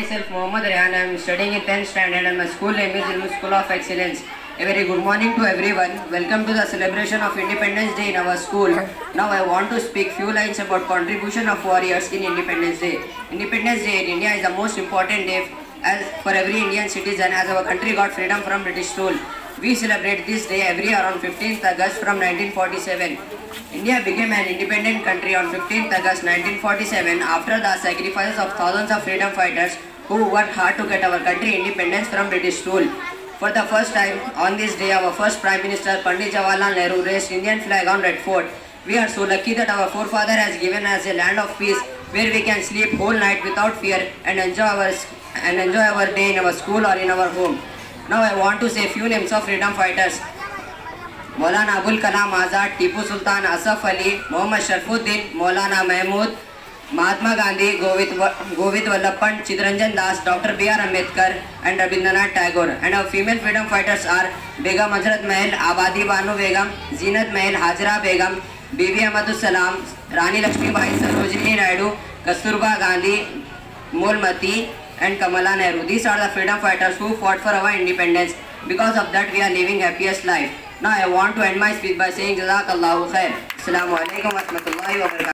myself Mohammad Rehan. I am studying in 10th standard and my school name is Ilmu School of Excellence. A very good morning to everyone. Welcome to the celebration of Independence Day in our school. Now I want to speak few lines about contribution of warriors in Independence Day. Independence Day in India is the most important day as for every Indian citizen as our country got freedom from British rule. We celebrate this day every year on 15th August from 1947. India became an independent country on 15th August 1947 after the sacrifices of thousands of freedom fighters who worked hard to get our country independence from British rule. For the first time on this day, our first Prime Minister Pandit Jawaharlal Nehru raised Indian flag on Red Fort. We are so lucky that our forefather has given us a land of peace where we can sleep whole night without fear and enjoy our day in our school or in our home. Now I want to say few names of freedom fighters. Maulana Abul Kalam Azad, Tipu Sultan, Asaf Ali, Muhammad Sharifuddin, Maulana Mahmud, Mahatma Gandhi, Govind Vallabh Pant, Chittaranjan Das, Dr. B.R. Ambedkar and Rabindranath Tagore. And our female freedom fighters are Begum Hazrat Mahal, Abadi Banu Begum, Zeenat Mahal, Hajra Begum, Bibi Ahmadus Salam, Rani Lakshmi Bai, Sarojini Naidu, Kasturba Gandhi, Molmati and Kamala Nehru. These are the freedom fighters who fought for our independence. Because of that we are living happiest life. Now I want to end my speech by saying Jazakallahu Khair. Assalamu alaikum wa rahmatullahi wa barakatuh.